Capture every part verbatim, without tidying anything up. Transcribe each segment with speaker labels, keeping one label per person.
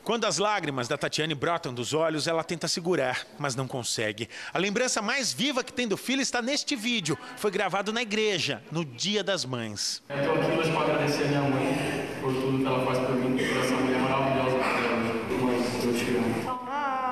Speaker 1: Quando as lágrimas da Tatiane brotam dos olhos, ela tenta segurar, mas não consegue. A lembrança mais viva que tem do filho está neste vídeo. Foi gravado na igreja, no Dia das Mães.
Speaker 2: Estou aqui hoje para agradecer a minha mãe por tudo que ela faz por mim, por essa mulher maravilhosa que ela é. Mãe, eu te amo.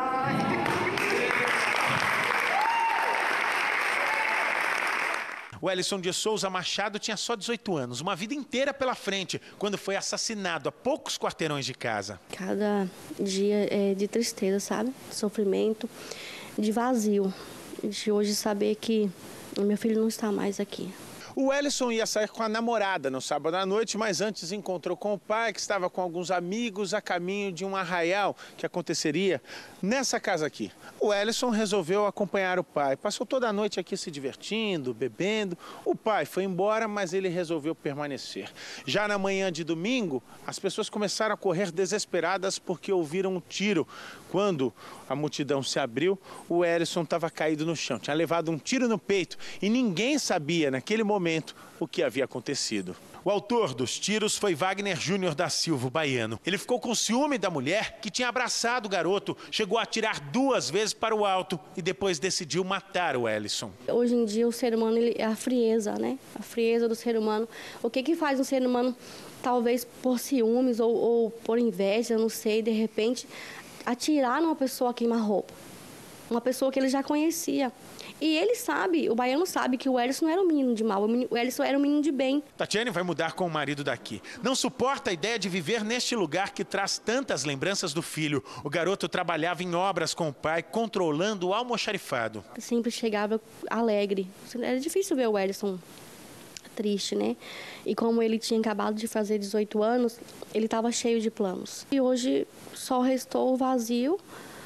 Speaker 1: O Welison de Souza Machado tinha só dezoito anos, uma vida inteira pela frente, quando foi assassinado a poucos quarteirões de casa.
Speaker 3: Cada dia é de tristeza, sabe? Sofrimento, de vazio, de hoje saber que o meu filho não está mais aqui.
Speaker 1: O Welison ia sair com a namorada no sábado à noite, mas antes encontrou com o pai, que estava com alguns amigos a caminho de um arraial que aconteceria nessa casa aqui. O Welison resolveu acompanhar o pai. Passou toda a noite aqui se divertindo, bebendo. O pai foi embora, mas ele resolveu permanecer. Já na manhã de domingo, as pessoas começaram a correr desesperadas porque ouviram um tiro. Quando a multidão se abriu, o Welison estava caído no chão. Tinha levado um tiro no peito e ninguém sabia naquele momento o que havia acontecido. O autor dos tiros foi Wagner Júnior da Silva, baiano. Ele ficou com ciúme da mulher que tinha abraçado o garoto, chegou a atirar duas vezes para o alto e depois decidiu matar o Welison.
Speaker 3: Hoje em dia o ser humano ele, é a frieza, né? A frieza do ser humano. O que que faz um ser humano, talvez por ciúmes ou, ou por inveja, não sei, de repente, atirar numa pessoa queima-roupa? Uma pessoa que ele já conhecia. E ele sabe, o baiano sabe que o Welison não era um menino de mal, o Welison era um menino de bem.
Speaker 1: Tatiane vai mudar com o marido daqui. Não suporta a ideia de viver neste lugar que traz tantas lembranças do filho. O garoto trabalhava em obras com o pai, controlando o almoxarifado.
Speaker 3: Sempre chegava alegre. Era difícil ver o Welison triste, né? E como ele tinha acabado de fazer dezoito anos, ele estava cheio de planos. E hoje só restou o vazio,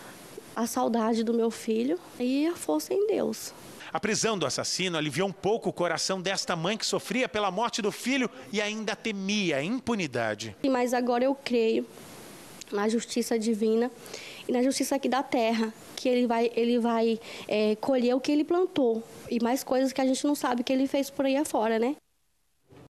Speaker 3: a saudade do meu filho e a força em Deus.
Speaker 1: A prisão do assassino aliviou um pouco o coração desta mãe que sofria pela morte do filho e ainda temia a impunidade.
Speaker 3: Mas agora eu creio na justiça divina e na justiça aqui da terra, que ele vai, ele vai é, colher o que ele plantou e mais coisas que a gente não sabe que ele fez por aí afora, né?